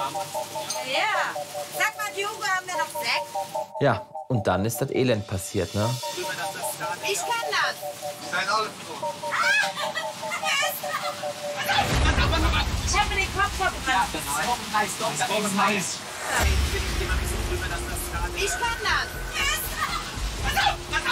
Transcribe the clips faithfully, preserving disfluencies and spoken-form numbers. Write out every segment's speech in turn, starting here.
Ja. Sag mal, Hugo, haben wir noch Sekt? Ja, und dann ist das Elend passiert, ne? Ich kann das. Ich habe mir den Kopf verbrannt. Ich kann das.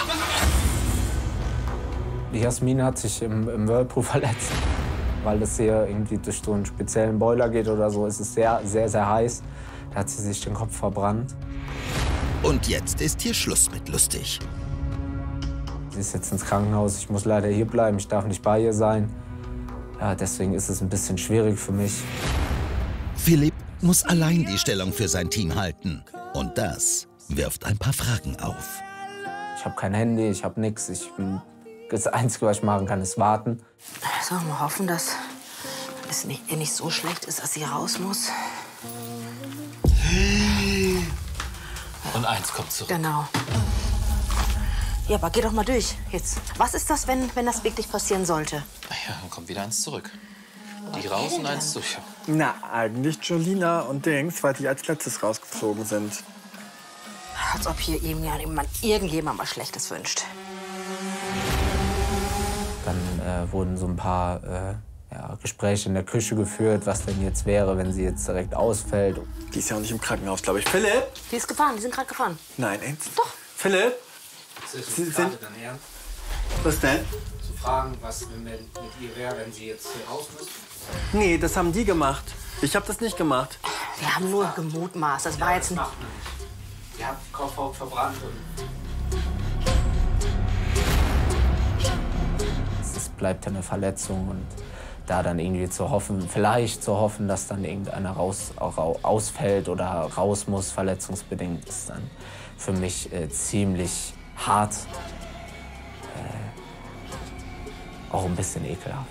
Die Jasmin hat sich im, im Whirlpool verletzt, weil das hier irgendwie durch so einen speziellen Boiler geht oder so. Es ist sehr, sehr, sehr heiß. Da hat sie sich den Kopf verbrannt. Und jetzt ist hier Schluss mit lustig. Sie ist jetzt ins Krankenhaus. Ich muss leider hier bleiben. Ich darf nicht bei ihr sein. Ja, deswegen ist es ein bisschen schwierig für mich. Philipp muss allein die Stellung für sein Team halten. Und das wirft ein paar Fragen auf. Ich habe kein Handy, ich habe nichts. Ich, das Einzige, was ich machen kann, ist warten. So, mal hoffen, dass es nicht, ihr nicht so schlecht ist, dass sie raus muss. Und eins kommt zurück. Genau. Ja, aber geh doch mal durch jetzt. Was ist das, wenn, wenn das wirklich passieren sollte? Ja, dann kommt wieder eins zurück. Die raus und eins durch. Na, eigentlich Jolina und Dings, weil die als letztes rausgeflogen sind. Als ob hier irgendjemand, irgendjemand mal Schlechtes wünscht. Dann äh, wurden so ein paar äh, ja, Gespräche in der Küche geführt, was denn jetzt wäre, wenn sie jetzt direkt ausfällt. Die ist ja auch nicht im Krankenhaus, glaube ich. Philipp? Die ist gefahren, die sind gerade gefahren. Nein, ernst? Doch. Philipp? Sie sind... Was denn? Zu fragen, was mit ihr wäre, wenn sie jetzt hier raus müsste. Nee, das haben die gemacht. Ich habe das nicht gemacht. Wir haben nur gemutmaßt. Das war jetzt ein... Sie hat den Kopfhaut verbrannt und... Es bleibt ja eine Verletzung und da dann irgendwie zu hoffen, vielleicht zu hoffen, dass dann irgendeiner raus, auch ausfällt oder raus muss, verletzungsbedingt, ist dann für mich äh, ziemlich hart, äh, auch ein bisschen ekelhaft.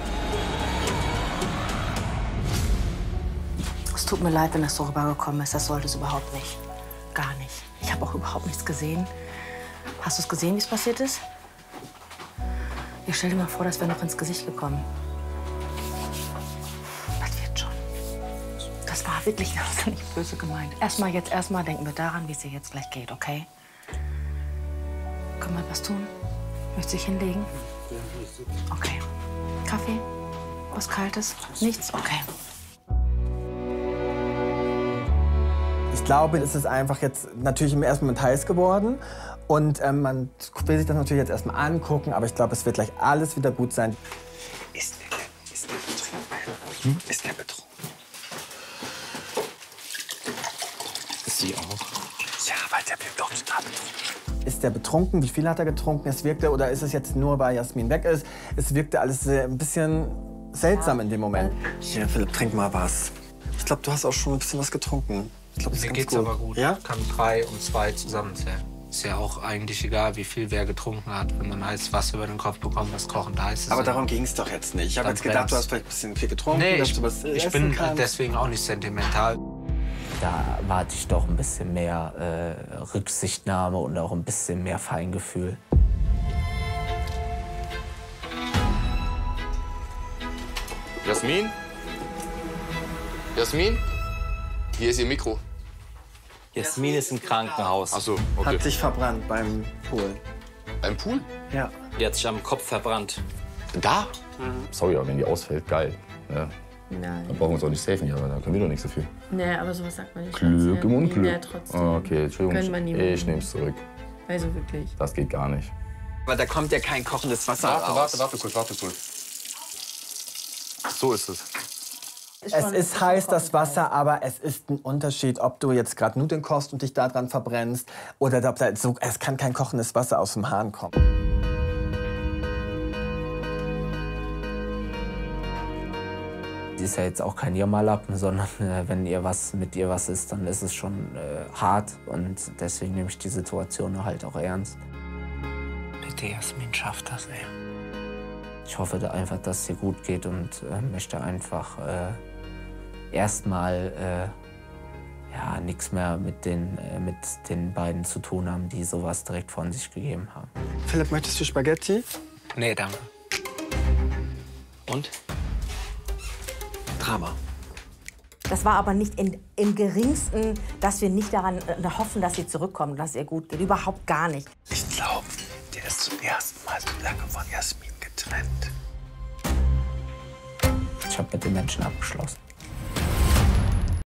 Es tut mir leid, wenn das so rübergekommen ist. Das sollte es überhaupt nicht. Gar nicht. Ich habe auch überhaupt nichts gesehen. Hast du es gesehen, wie es passiert ist? Ich stell dir mal vor, das wäre noch ins Gesicht gekommen. Das wird schon. Das war wirklich ganz nicht böse gemeint. Erstmal jetzt, erstmal denken wir daran, wie es dir jetzt gleich geht, okay? Können wir was tun? Möchtest du dich hinlegen? Okay. Kaffee? Was Kaltes? Nichts? Okay. Ich glaube, es ist einfach jetzt natürlich im ersten Moment heiß geworden. Und ähm, man will sich das natürlich jetzt erstmal angucken, aber ich glaube, es wird gleich alles wieder gut sein. Ist der, ist der betrunken? Hm? Ist der betrunken? Ist sie auch? Ja, weil der wird doch total betrunken. Ist der betrunken? Wie viel hat er getrunken? Es wirkte, oder ist es jetzt nur, weil Jasmin weg ist? Es wirkte alles äh, ein bisschen seltsam in dem Moment. Hier, Philipp, trink mal was. Ich glaube, du hast auch schon ein bisschen was getrunken. Ich glaub, das Mir ist geht's ganz gut. aber gut. Ja? Ich kann drei und zwei zusammenzählen. Ist ja auch eigentlich egal, wie viel wer getrunken hat. Wenn man heißes Wasser über den Kopf bekommt, was kochend heiß ist. Aber darum ging es doch jetzt nicht. Ich habe Dann jetzt gedacht, brennt's. du hast vielleicht ein bisschen viel getrunken. Nee, dass ich, du was ich essen bin kannst. deswegen auch nicht sentimental. Da erwarte ich doch ein bisschen mehr äh, Rücksichtnahme und auch ein bisschen mehr Feingefühl. Jasmin? Jasmin? Hier ist Ihr Mikro. Jasmin ist im Krankenhaus. Ach so, okay. Hat sich verbrannt beim Pool. Beim Pool? Ja. Die hat sich am Kopf verbrannt. Da? Sorry, aber wenn die ausfällt, geil. Ja. Nein. Dann brauchen wir uns auch nicht safen hier, aber da können wir doch nichts dafür. Nee, aber sowas sagt man nicht. Glück im Unglück. Ja, trotzdem. Ah, okay, Entschuldigung. Können wir niemandem. Ich nehme es zurück. Also wirklich. Das geht gar nicht. Aber da kommt ja kein kochendes Wasser Warte, raus. warte, warte kurz, warte kurz. So ist es. Es ist heiß, das Wasser, aber es ist ein Unterschied, ob du jetzt gerade Nudeln kochst und dich daran verbrennst oder ob da so, es kann kein kochendes Wasser aus dem Hahn kommen. Sie ist ja jetzt auch kein Jammerlappen, sondern äh, wenn ihr was, mit ihr was ist, dann ist es schon äh, hart. Und deswegen nehme ich die Situation halt auch ernst. Bitte, Jasmin, schafft das, ey. Ich hoffe da einfach, dass es ihr gut geht und äh, möchte einfach äh, erstmal äh, ja, nichts mehr mit den, äh, mit den beiden zu tun haben, die sowas direkt von sich gegeben haben. Philipp, möchtest du Spaghetti? Nee, danke. Und? Drama. Das war aber nicht in, im Geringsten, dass wir nicht daran äh, hoffen, dass sie zurückkommen, dass es ihr gut geht. Überhaupt gar nicht. Ich glaube, der ist zum ersten Mal so lange von Jasmin getrennt. Ich habe mit den Menschen abgeschlossen.